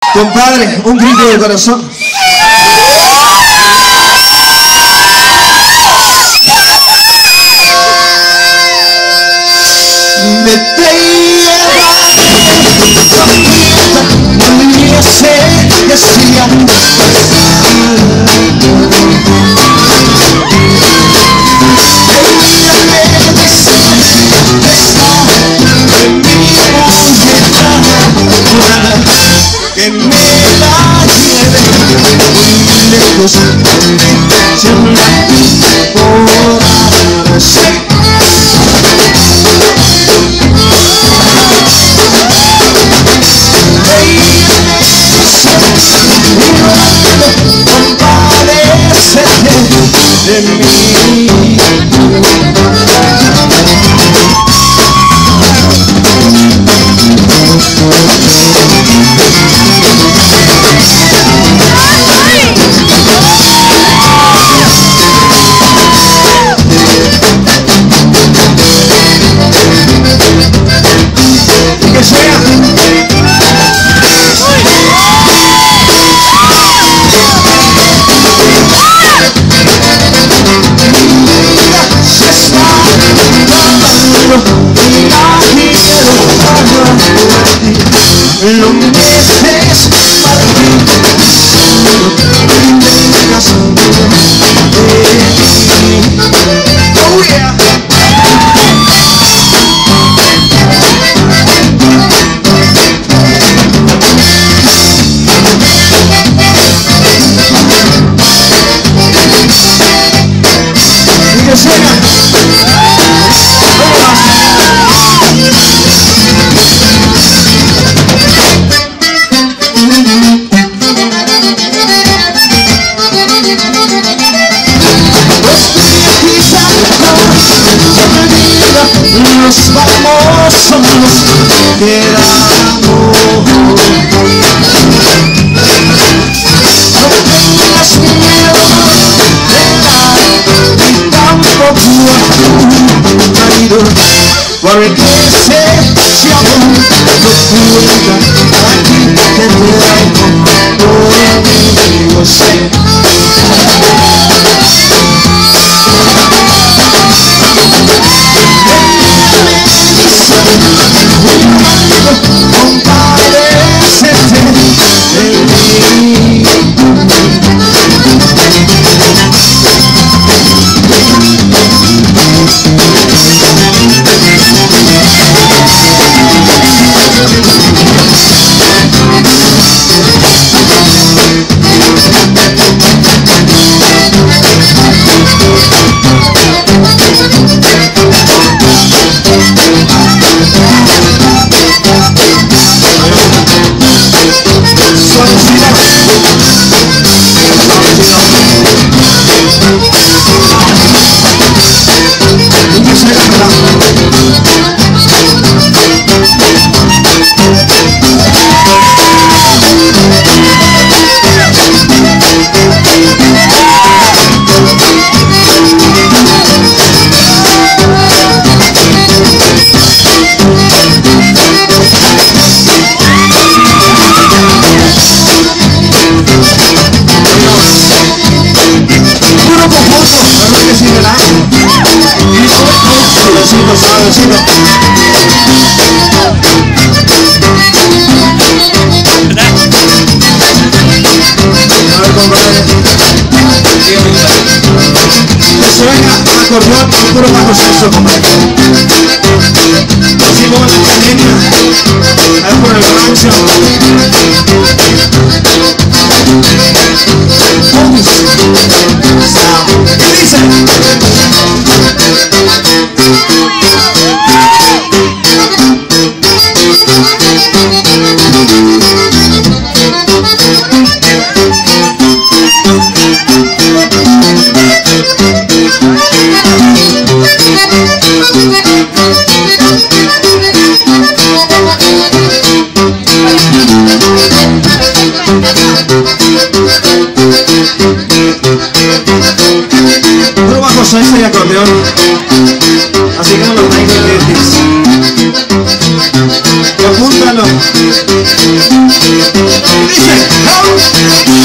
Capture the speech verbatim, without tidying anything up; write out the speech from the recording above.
Compadre, un grito de corazón. Me te que me la lleve muy lejos, siempre por ser. De mí. Y que sea lo mereces para ti, no tengas de mí. Oh yeah. Y que suena. Nos vamos, nos quedamos. No tengas miedo de dar ni tampoco a tu marido, porque sé si aún no cuenta aquí te traigo conmigo, sé. Suavecito, suavecito. A ver, compadre. Que suena acordeón y puro bajo sexo, compadre. Así como en la canina, ahí por el rancho. ¿Qué dice? Puro bajo sexo y acordeón. Así practicamos los bailes. Apúntalo. Dice,